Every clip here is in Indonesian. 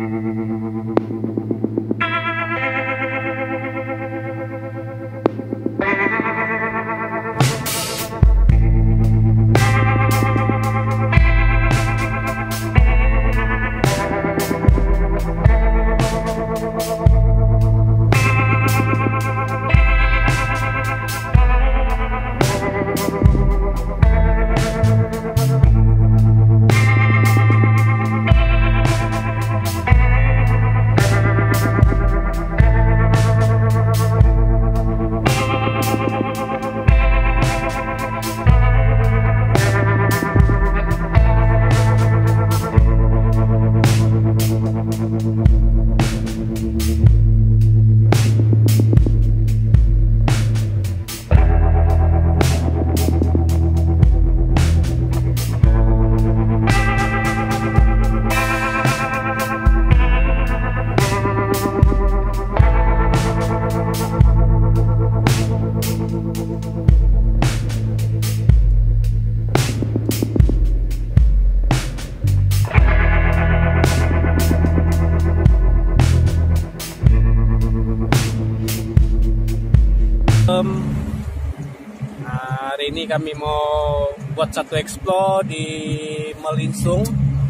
Hari ini kami mau buat satu explore di Malinsung.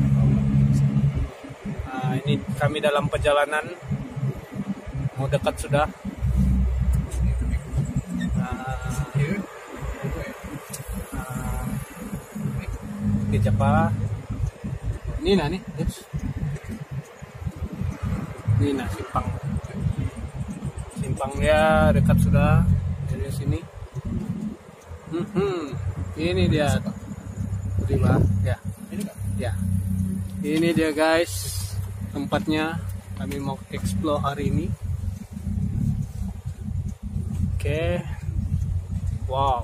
Ini kami dalam perjalanan, mau dekat sudah. Di Jepara. Ini nah nih, ini nah simpang dia dekat sudah dari sini. Ini dia, terima ya. Ya, ini dia guys tempatnya. Kami mau explore hari ini. Oke, wow,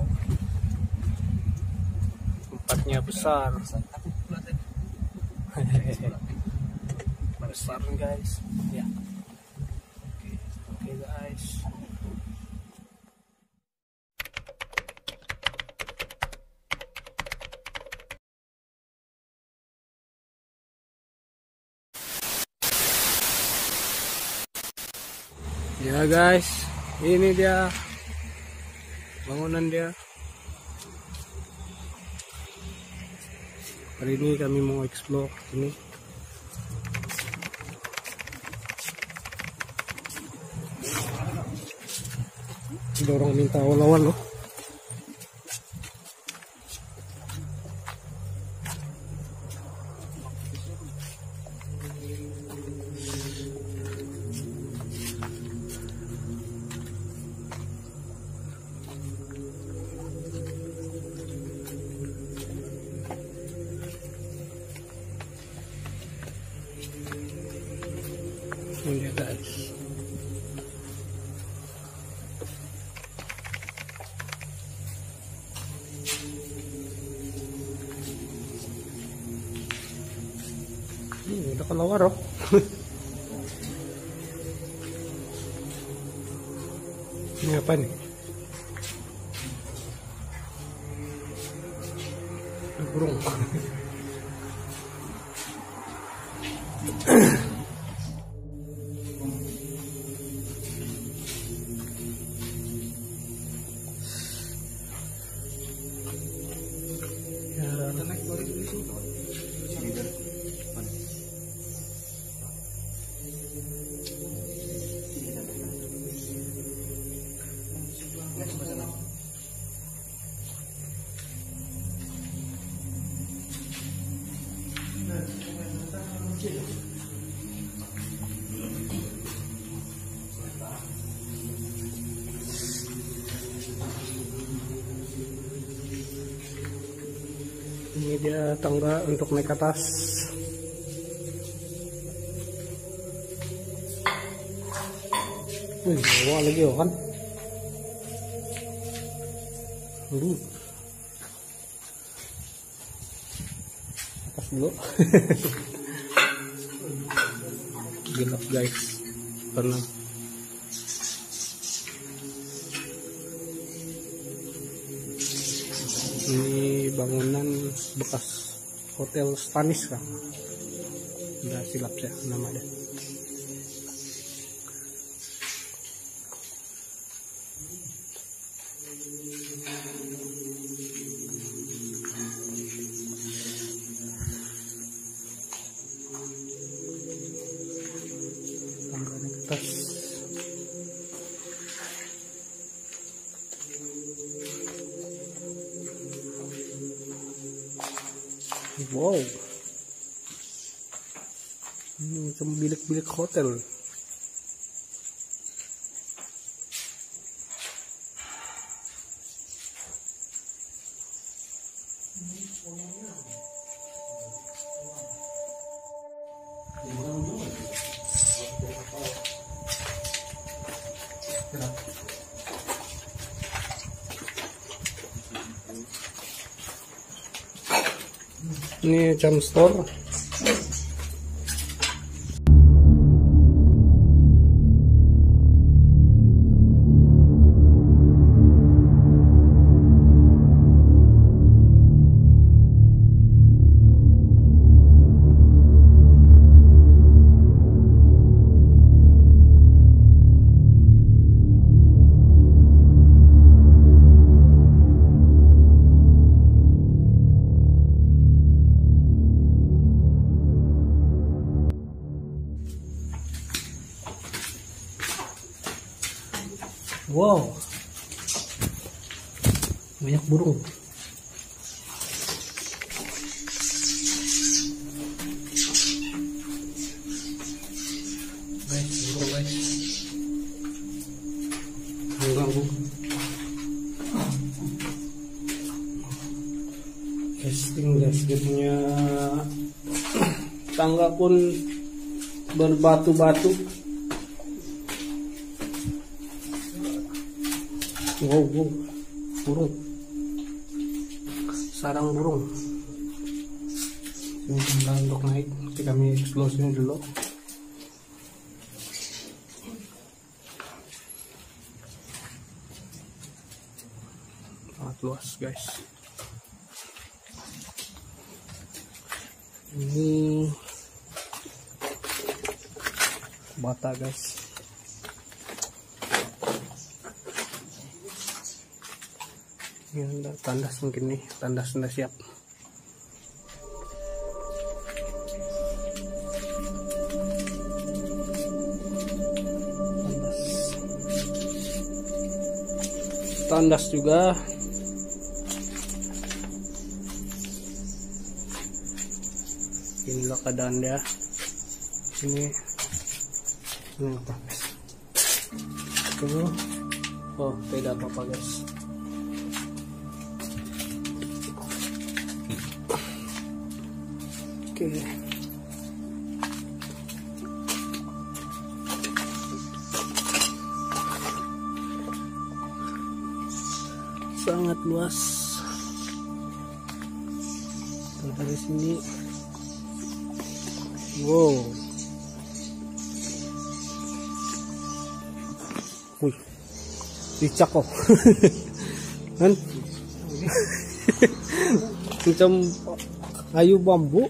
tempatnya besar. Besar guys. Ya, oke guys. Ya guys, ini dia bangunan dia. Hari ini kami mau explore ini. Ada orang minta awal-awal loh. Ini guys. Udah keluar loh. Ini apa nih? Burung. Ini dia tangga untuk naik ke atas. Wih, bawa lagi oh kan. Atas dulu. Gelap guys. Tenang. Ini bangunan bekas Hotel Stanis kan. Udah silap saya namanya. Tangganya ke atas. Wow, ini macam bilik-bilik hotel. Ini jam store. Wow, banyak burung. Guys, burung guys. Mengganggu. Casting guys, dia punya tangga pun berbatu-batu. Wow, wow, burung, sarang burung. Ini sebelah untuk naik, nanti kami explore sini dulu. Sangat luas guys. Ini bata guys. Ini ada tandas, mungkin nih tandas sudah siap. Tandas juga. Inilah keadaan dia. Ini apa guys? Oh, tidak apa-apa guys. Oke. Sangat luas. Dari sini. Wow. Wih. Cicak kok. Kan? Macam kayu bambu.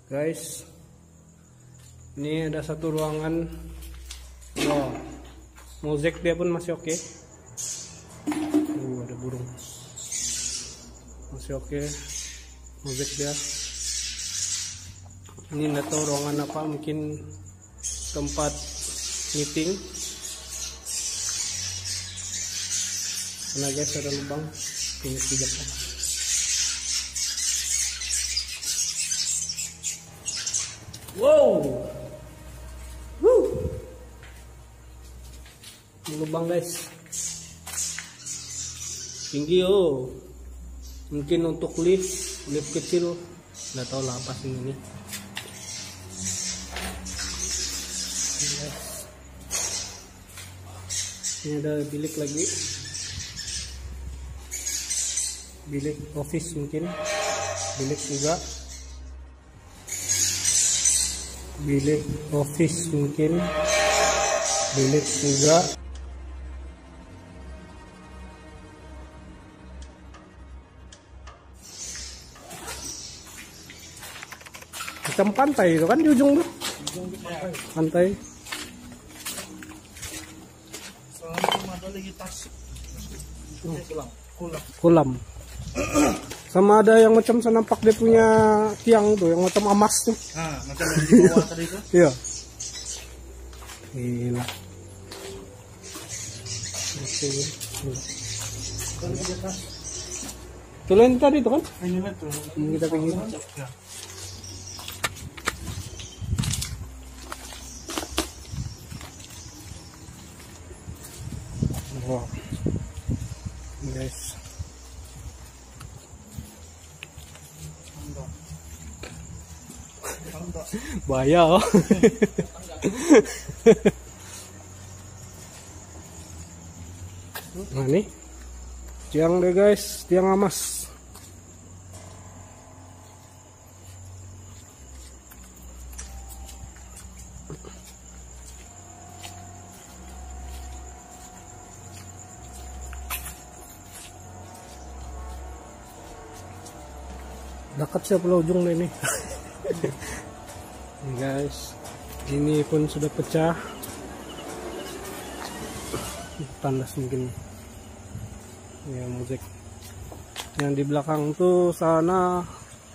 Guys, ini ada satu ruangan. Oh, mosek dia pun masih oke. Ada burung. Masih oke. Mosek dia. Ini nggak tahu ruangan apa, mungkin tempat meeting. Karena guys ada lubang. Ini tidak. Wow. Lubang guys. Tinggi oh. Mungkin untuk lift kecil. Nggak tahu lah apa sih ini. Ini ada bilik lagi. Bilik office mungkin. Bilik juga. Bilik office mungkin. Bilik juga. Macam pantai itu kan di ujung tuh. Pantai. Kolam. Sama ada yang macam senampak dia punya tiang tuh, yang macam emas tuh. Nah, macam yang di bawah tadi itu. Iya. Gila. Tulen tadi tuh kan? Ini betul. Kita pengen. Wow. Guys. Bahaya oh. Nah nih tiang deh guys, tiang emas. Dekat sebelah ujung deh nih. Guys, ini pun sudah pecah. Tandas mungkin. Ya musik. Yang di belakang tuh sana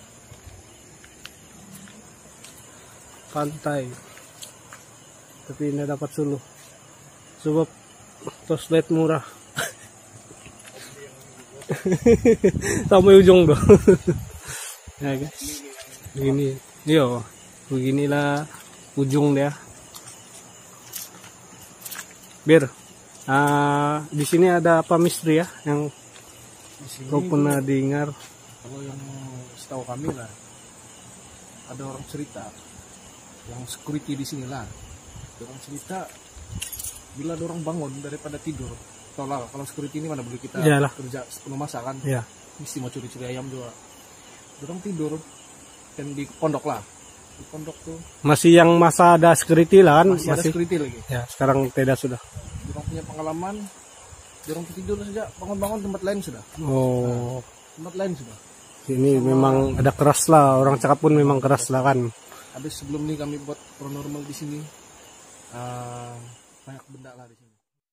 pantai. Tapi ini dapat suluh. Sebab toslet murah. Sampai ujung tuh. Ya guys, begini, yo, beginilah ujung dia. Bir, di sini ada apa misteri ya yang kau pernah dengar? Kalau yang setahu kami lah, ada orang cerita, yang security di sini lah, orang cerita bila ada orang bangun daripada tidur, tau lah kalau security ini mana boleh kita kerja sepenuh masa kan, mesti mau curi-curi ayam juga. Orang tidur dan di pondok lah, di pondok tuh masih yang masa ada security lah kan, masih ada security lagi ya, sekarang tidak sudah. Orang punya pengalaman, orang tidur saja bangun-bangun tempat lain sudah. Oh, tempat lain sudah. Ini memang ada keras lah, orang cakap pun memang keras lah kan. Habis sebelum ini kami buat paranormal di sini, banyak benda lah di sini.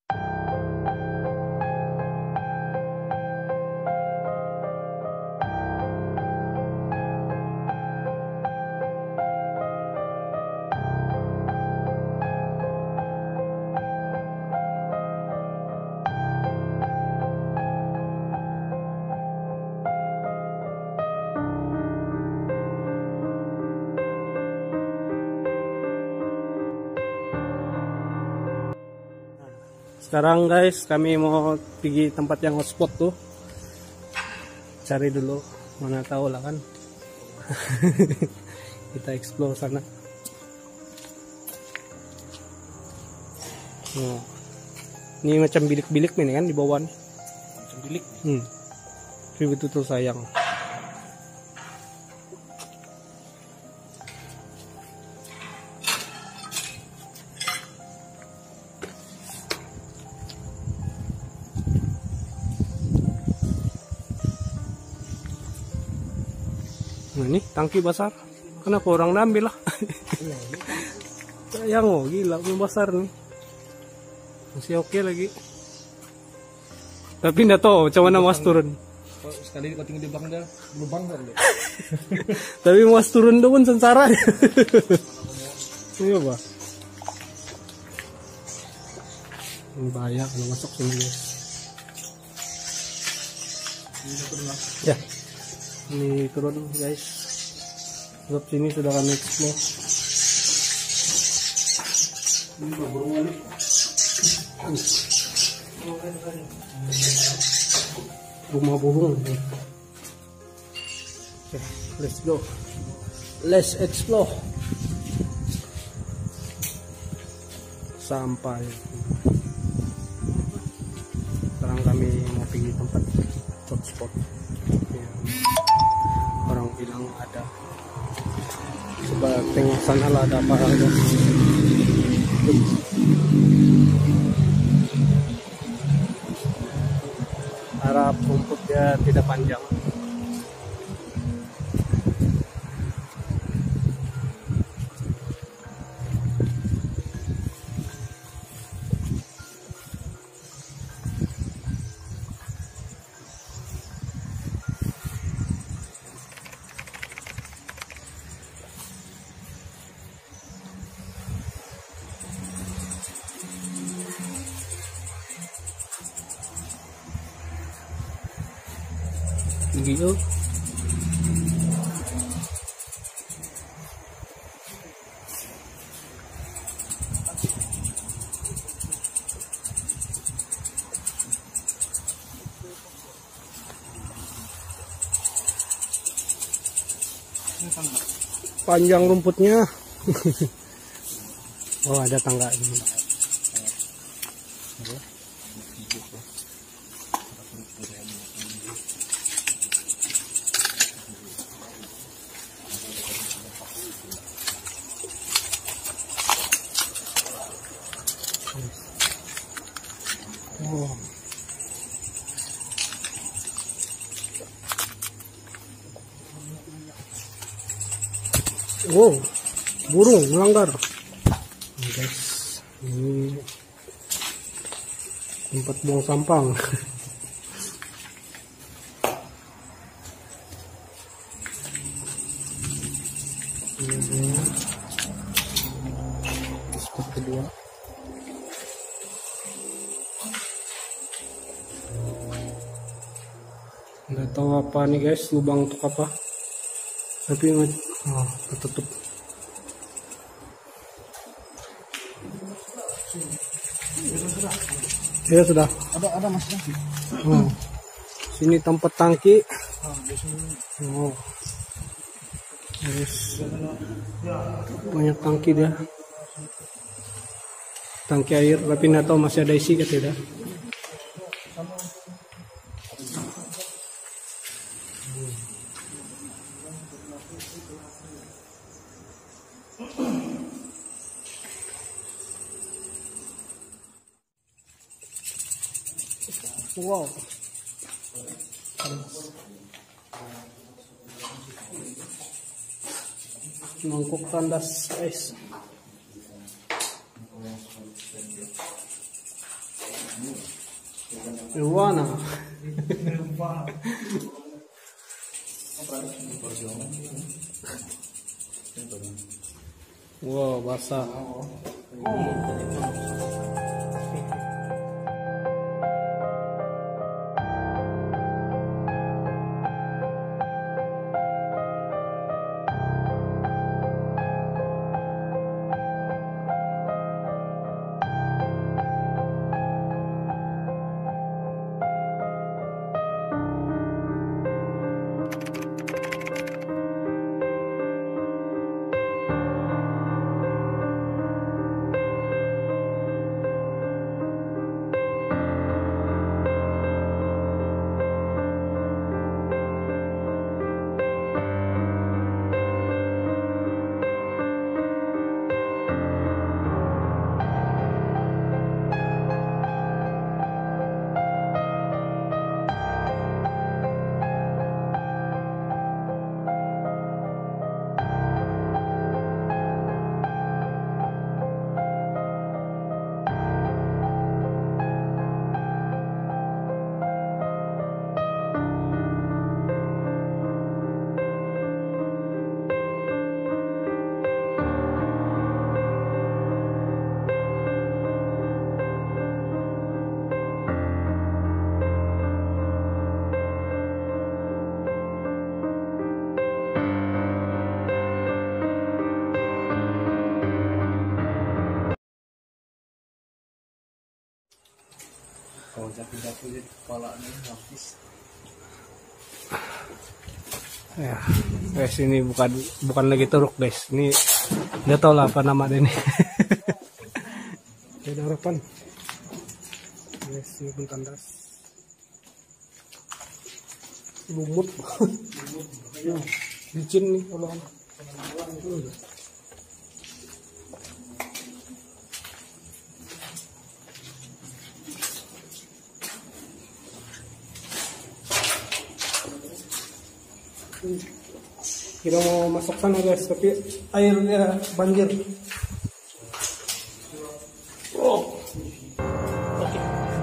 Sekarang guys, kami mau pergi tempat yang hotspot tuh. Cari dulu, mana tahu lah kan. Kita explore sana. Oh. Ini macam bilik-bilik nih kan di bawah nih. Macam bilik. Tapi betul-betul sayang. Nah ini tangki besar. Kenapa orang ambil lah? Sayang oh, gila belum besar nih. Masih oke lagi. Tapi nggak tahu macam mana mas turun. Sekali kau tinggal di belakang dia lubang kan. Tapi mas turun tuh pun sengsara. Iya bah. Bahaya kalau masuk sini guys. Ya, ini turun guys. Sebab sini sudah kami explore. Ini burung wali. Rumah burung. Okay, let's go. Let's explore. Sampai. Sekarang kami mau pergi tempat hotspot yang orang bilang ada. Coba tengok sana lah ada apa aja. Harap rumputnya tidak panjang. Gitu. Panjang rumputnya. Oh ada tangga ini. Oh. Wow, burung melanggar. Guys, ini tempat buang sampah. Ini spot kedua. Nggak tahu apa nih guys, lubang untuk apa, tapi tertutup. Ya sudah. Ada mas. Oh. Sini tempat tangki. Oh. Yes. Banyak tangki dia. Tangki air, tapi nggak tahu masih ada isi atau tidak. Wow. Mangkuk tandas guys. Irwana. Wow, basah. Kalau jatuh-jatuh jadi kepalanya habis. Ya, guys, ini bukan lagi teruk guys. Ini nggak tahu lah apa nama ini. Ada harapan. Guys, ini pun kandas. Lumut. Ya, licin nih kalau kita mau masuk sana guys, tapi airnya banjir. Oh, oke.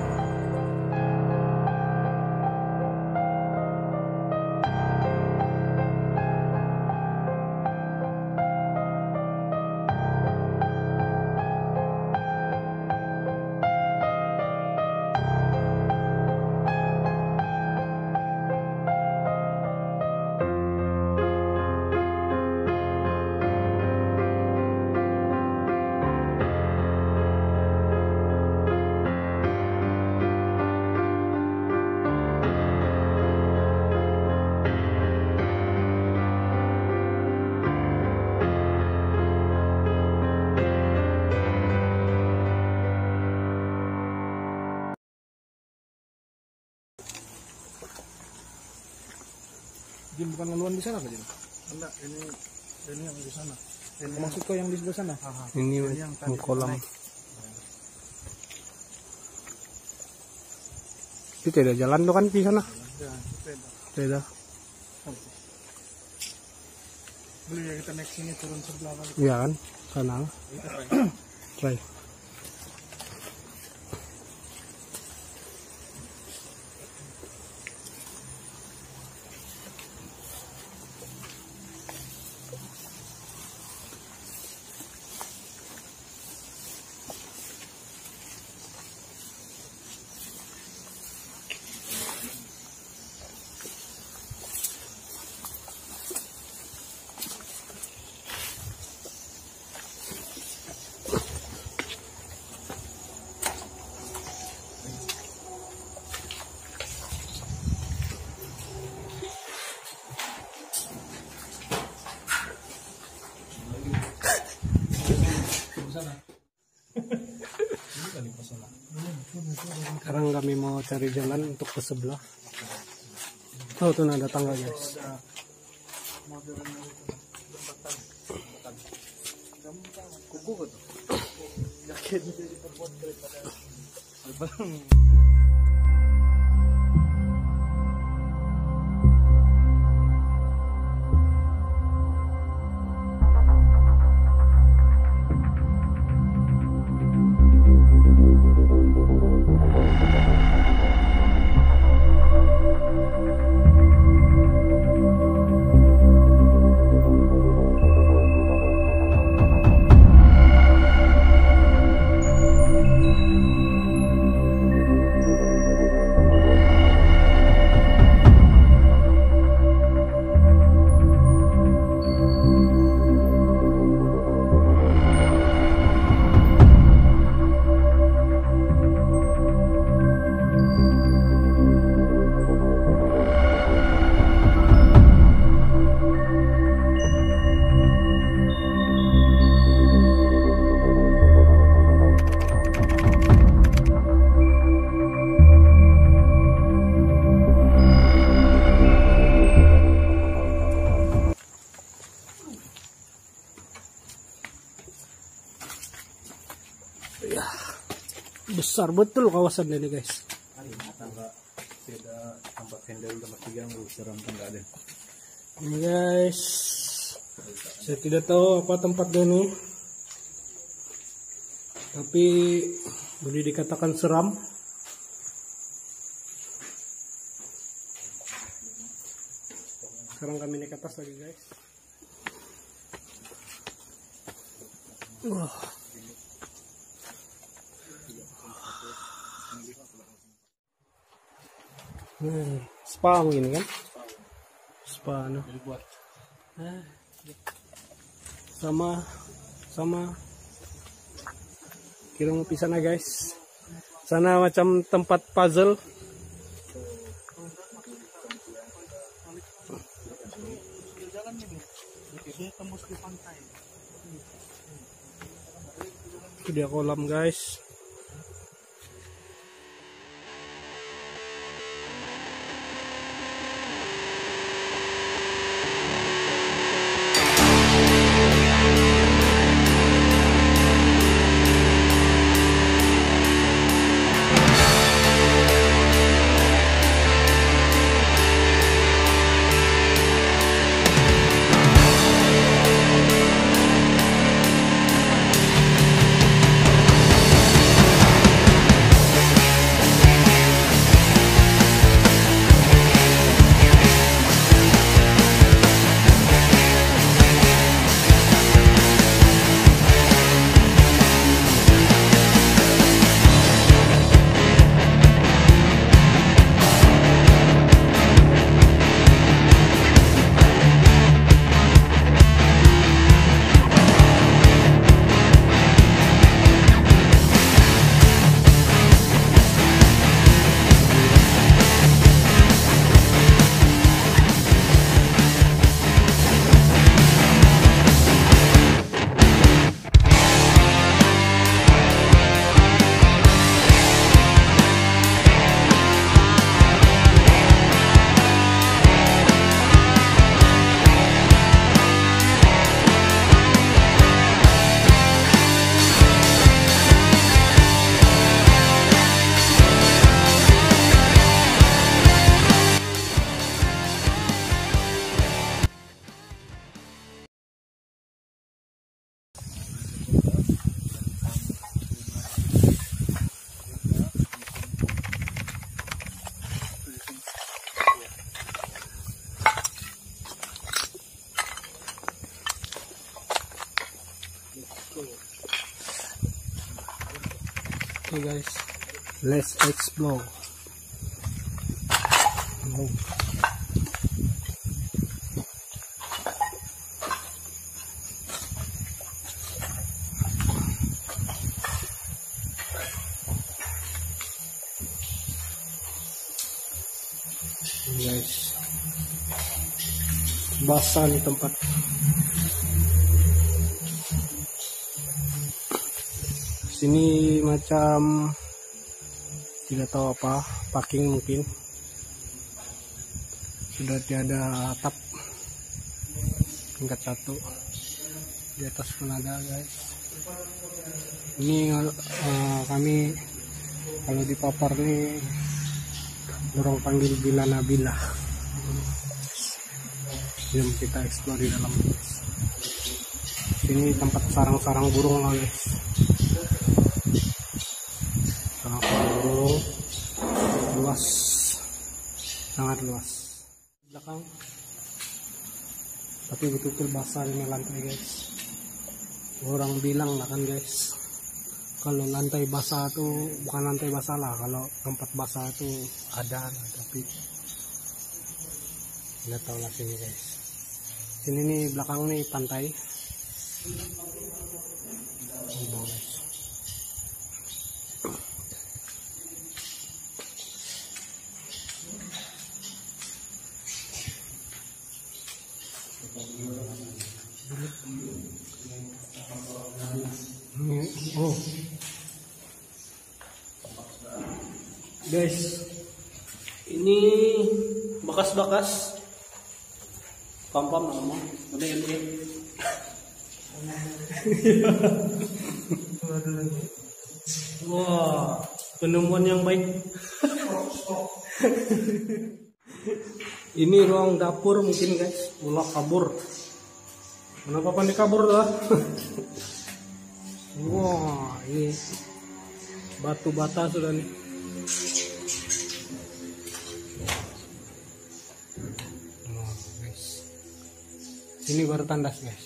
Jin bukan ngeluan di sana kan Jin? Enggak, ini yang di sana. Maksud kau yang di sebelah sana? Ini yang kolam. Itu tidak jalan tuh kan di sana? Beda. Boleh ya kita naik sini turun sebelah lagi. Iya kan? Sana. Try. Sekarang kami mau cari jalan untuk ke sebelah. Oh, tuh ada tangga guys. Kuku tuh. Yakin jadi perbuat daripada besar betul kawasan ini guys. beda tempat handle tempat tiga seram enggak ada. Ini guys, saya tidak tahu apa tempatnya ini, tapi boleh dikatakan seram. Sekarang kami naik ke atas lagi guys. Spa ini kan? Spa no. Sama kira mau pisah na guys. Sana macam tempat puzzle. Itu dia kolam guys. Okay guys, let's explore. Guys, basah nih tempat. Sini macam tidak tahu apa, parking mungkin. Sudah tiada atap, tingkat 1. Di atas pun ada guys. Ini kami kalau di Papar nih dorong panggil Bila Nabila. Jom kita explore di dalam guys. Sini tempat sarang-sarang burung lah guys. Luas, sangat luas belakang, tapi betul-betul basah ini lantai guys. Orang bilang lah kan guys, kalau lantai basah tuh bukan lantai basah lah, kalau tempat basah tuh ada lah, tapi nggak tahu lah sini guys. Sini nih belakang nih pantai. Ini guys. Oh guys, ini bekas-bekas pam-pam nama ada yang ini. Wah, penemuan yang baik. Ini ruang dapur mungkin guys. Ulah kabur. Kenapa pandai kabur lah? Wah, ini batu bata sudah nih. Oh, guys. Ini baru tandas guys.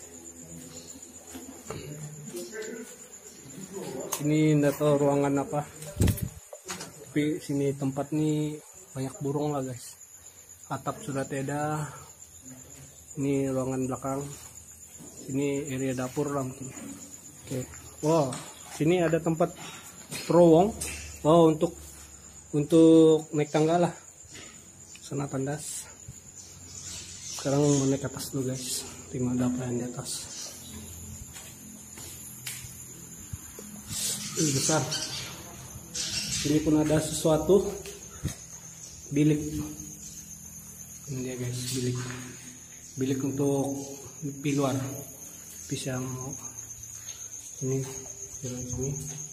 Ini nggak tahu ruangan apa. Tapi sini tempat nih banyak burung lah guys. Atap sudah tidak. Ini ruangan belakang. Ini area dapur lah mungkin. Oke. Wow, sini ada tempat terowong. Oh, untuk naik tangga lah. Sana tandas. Sekarang mau naik ke atas dulu guys. Tinggal ada apa yang di atas. Ini besar. Sini pun ada sesuatu. Bilik. Ini dia guys, bilik. Bilik untuk pipi luar. Bisa mau ini jalan sini.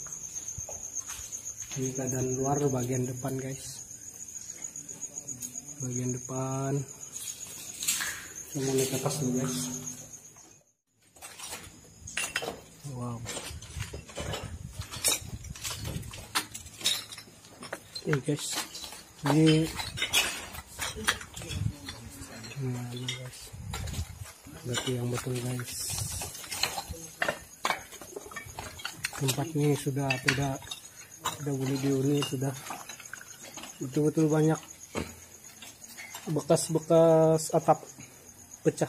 Ini keadaan luar bagian depan guys. Bagian depan. Kita mau naik ke atas dulu guys. Wow. Oke guys. Ini guys. Berarti yang betul guys. Tempat ini sudah boleh dihuni, sudah betul-betul banyak bekas atap pecah.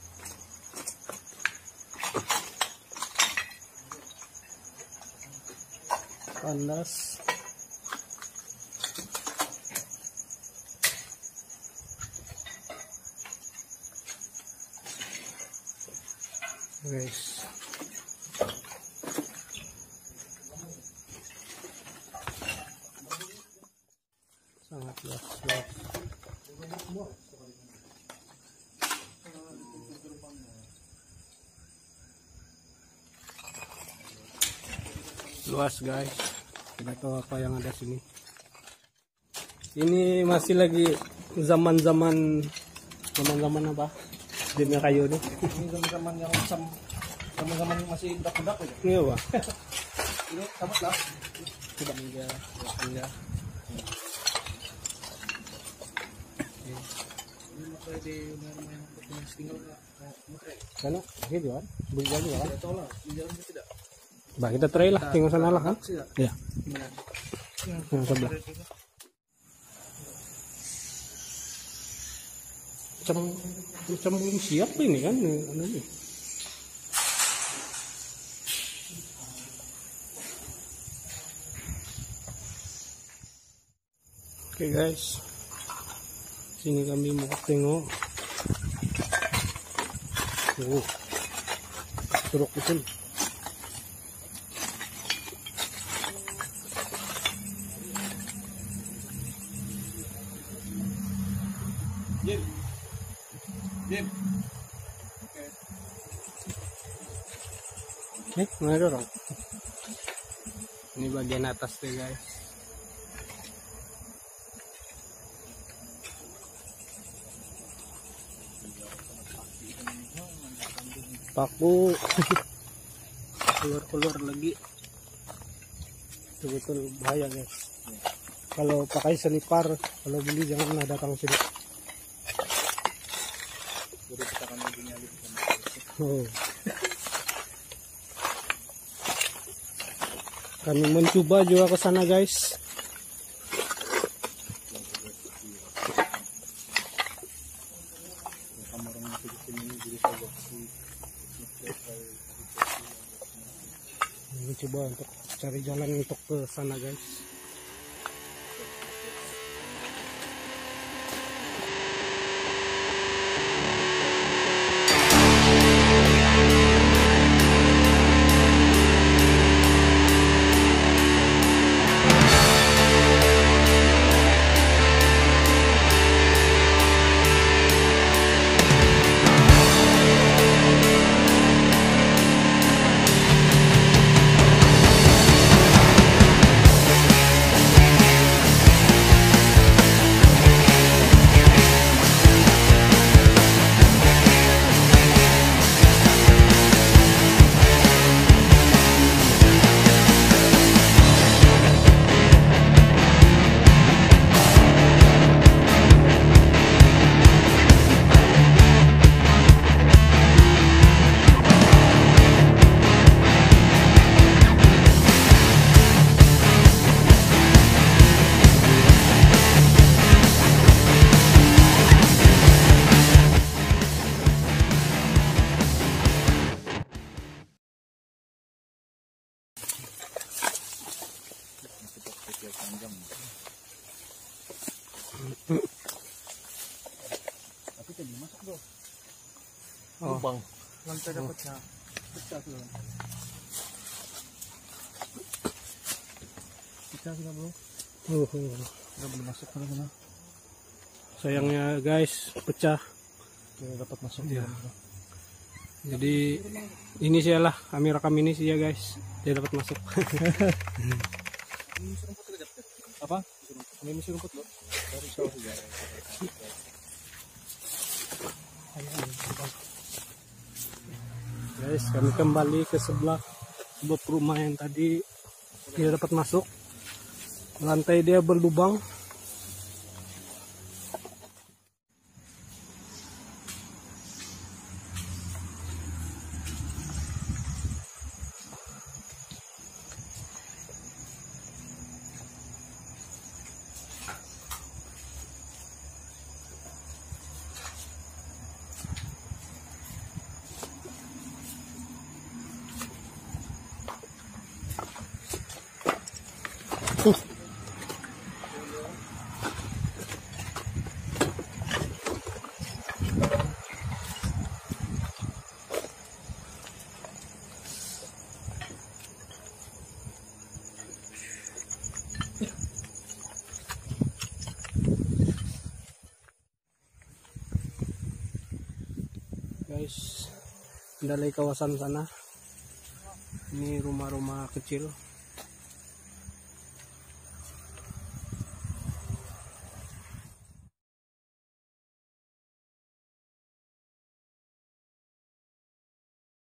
Panas. Guys. Sangat luas. Luas guys. Tidak tahu apa yang ada sini. Ini masih lagi zaman apa? Dunia kayu nih. Ini zaman yang zaman masih budak-budak aja. Iya pak. Ini tamat lah. Tidak enggak. Ini makanya di rumah yang tinggal Sana, gitu kan? Berjalan kan? tidak tahu lah, di jalan tidak. Bah, kita try lah, tinggal sana lah kan? Iya. Gimana? Yang sebelah. Macam belum siap ini kan? Ini. Oke guys, sini kami mau tengok. Teruk betul. Jim. Mana ada orang? Ini bagian atas deh guys. Paku keluar lagi, betul-betul bahaya guys. Kalau pakai selipar, kalau beli jangan datang sini. Oh. Kami mencoba juga ke sana guys. Coba untuk cari jalan untuk ke sana guys. panjang. Tapi tadi masuk bro. Oh. Lubang. Lantai dapatnya. Pecah tuh lantai. Pecah sudah bro. Udah belum masuk mana-mana. Sayangnya guys, pecah. Tidak dapat masuk. Ya. Jadi ini sih lah, kami rekam ini sih ya guys, dia dapat masuk. Apa? Ini misi rumput loh. Dari sawah juga. Guys, kami kembali ke sebelah rumah yang tadi dia dapat masuk. Lantai dia berlubang. Guys, dari kawasan sana ini rumah-rumah kecil